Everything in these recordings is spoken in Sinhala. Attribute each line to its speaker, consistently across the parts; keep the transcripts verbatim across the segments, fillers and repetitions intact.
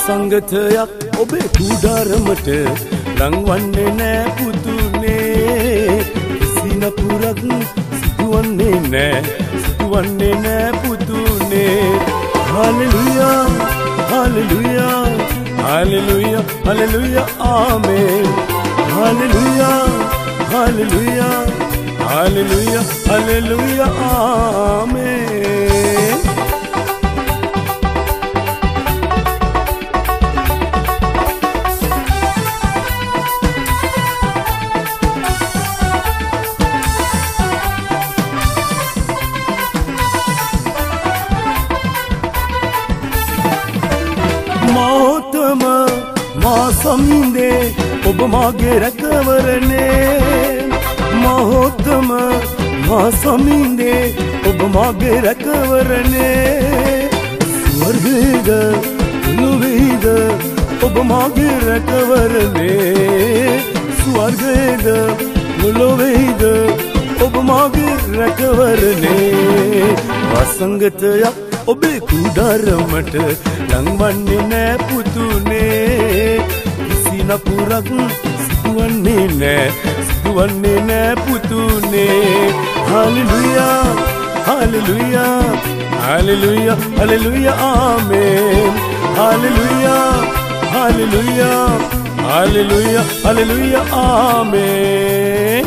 Speaker 1: වසංගතයක් ඔබේ කුඩාරමට ලංවන්නේ නෑ පුතුනේ කිසි නපුරක් සිදුවන්නේ නෑ සිදුවන්නේ නෑ පුතුනේ හලෙලුයා හලෙලුයා හලෙලුයා හලෙලුයා ආමේන් හලෙලුයා හලෙලුයා හලෙලුයා හලෙලුයා ආමේන් මෝතම මා සමින්දේ ඔබ මාගේ රැකවරනේ මහෝතම මා සමින්දේ ඔබ මාගේ රැකවරනේ ස්වර්ගයේද ලෝකයේද ඔබ මාගේ රැකවරනේ ස්වර්ගයේද ලෝකයේද ඔබ මාගේ රැකවරනේ වසංගතයක් ඔබේ කුඩාරමට ලංවන්නේ නෑ පුතුනේ කිසි නපුරක් සිදුවන්නේ නෑ සිදුවන්නේ නෑ පුතුනේ හලෙලුයා හලෙලුයා හලෙලුයා හලෙලුයා ආමේන් හලෙලුයා හලෙලුයා හලෙලුයා හලෙලුයා ආමේන්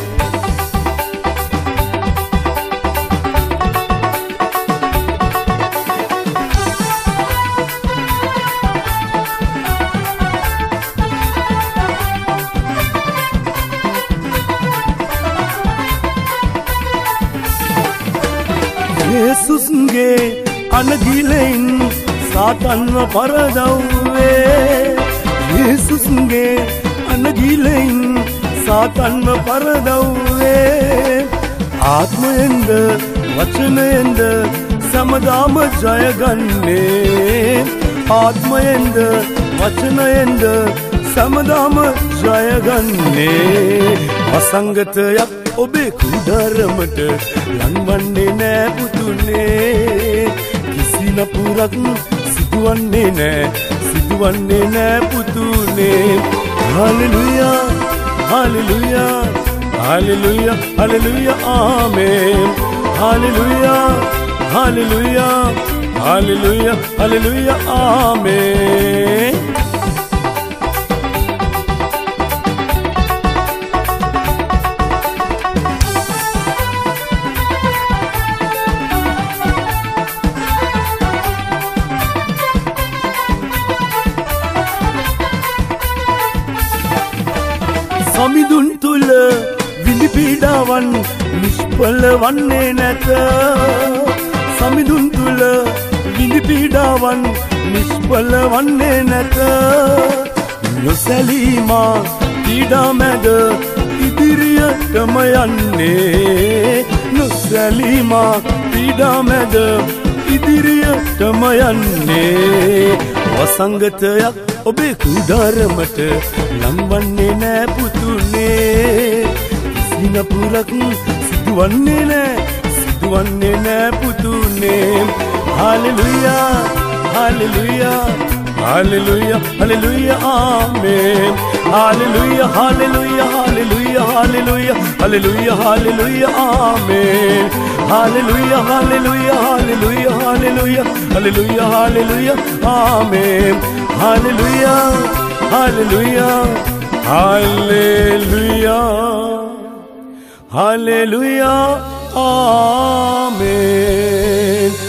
Speaker 1: යේසුස්ගේ අනගිලෙන් සාතන්ව පරදව්වේ යේසුස්ගේ අනගිලෙන් සාතන්ව පරදව්වේ ආත්මයෙන්ද වචනයෙන්ද සමදාම ජයගන්නේ ආත්මයෙන්ද වචනයෙන්ද සමදාම ජයගන්නේ වසංගතයක් ඔබේ කුඩාරමට ලංවන්නේ නෑ පුතුනේ කිසි නපුරක් සිදුවන්නේ නෑ සිදුවන්නේ නෑ පුතුනේ හලෙලුයා හලෙලුයා හලෙලුයා හලෙලුයා ආමේන් හලෙලුයා හලෙලුයා හලෙලුයා හලෙලුයා ආමේන් සමිඳුන් තුල විඳි පීඩාවන් නිෂ්ඵල වන්නේ නැත සමිඳුන් තුල විඳි පීඩාවන් නිෂ්ඵල වන්නේ නැත නොසැලීමා පීඩා මැද ඉදිරියටම යන්නේ නොසැලීමා පීඩා මැද ඉදිරියටම යන්නේ වසංගතයක් ඔබේ කුඩාරමට ලංවන්නේ නෑ පුතුනේ කිසි නපුරක් සිදුවන්නේ නෑ සිදුවන්නේ නෑ පුතුනේ හලෙලුයා හලෙලුයා හලෙලුයා හලෙලුයා ආමේන් හලෙලුයා හලෙලුයා හලෙලුයා හලෙලුයා හලෙලුයා හලෙලුයා ආමේන් හලෙලුයා හලෙලුයා හලෙලුයා හලෙලුයා හලෙලුයා හලෙලුයා ආමේන් Hallelujah, hallelujah, hallelujah, hallelujah, amen.